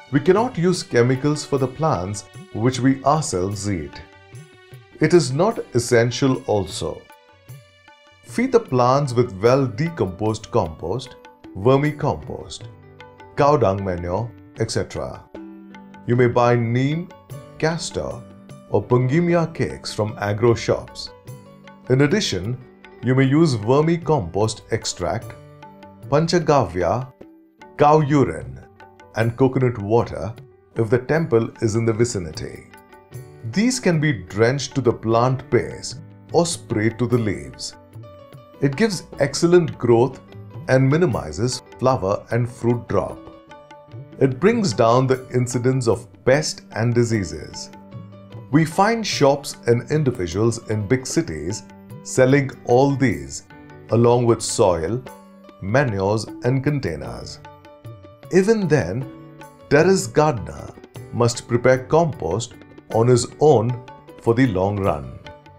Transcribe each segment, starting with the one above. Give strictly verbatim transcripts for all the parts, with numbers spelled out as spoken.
We cannot use chemicals for the plants which we ourselves eat. It is not essential also. Feed the plants with well-decomposed compost, vermicompost, cow dung manure, et cetera. You may buy neem, castor, or pungemia cakes from agro shops. In addition, you may use vermicompost extract, panchagavya, cow urine, and coconut water if the temple is in the vicinity. These can be drenched to the plant base or sprayed to the leaves. It gives excellent growth and minimizes flower and fruit drop. It brings down the incidence of pests and diseases. We find shops and individuals in big cities selling all these along with soil, manures and containers. Even then, terrace gardener must prepare compost on his own for the long run.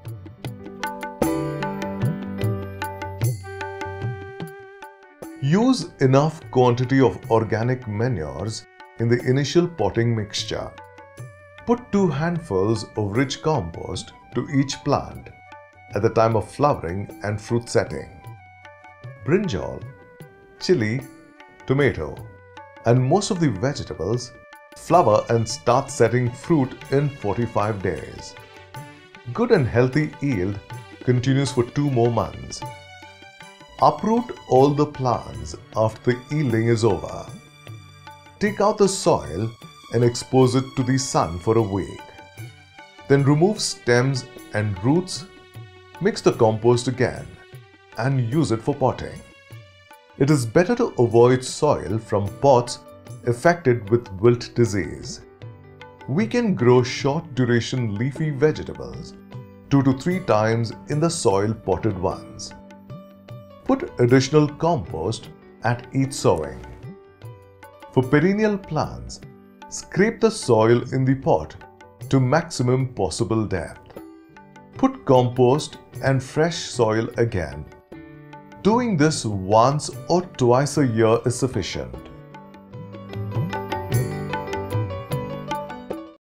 Use enough quantity of organic manures in the initial potting mixture. Put two handfuls of rich compost to each plant at the time of flowering and fruit setting. Brinjal, chili, tomato, and most of the vegetables flower and start setting fruit in forty-five days. Good and healthy yield continues for two more months. Uproot all the plants after the yielding is over. Take out the soil and expose it to the sun for a week. Then remove stems and roots, mix the compost again, and use it for potting. It is better to avoid soil from pots affected with wilt disease. We can grow short duration leafy vegetables two to three times in the soil potted ones. Put additional compost at each sowing. For perennial plants, scrape the soil in the pot to maximum possible depth. Put compost and fresh soil again. Doing this once or twice a year is sufficient.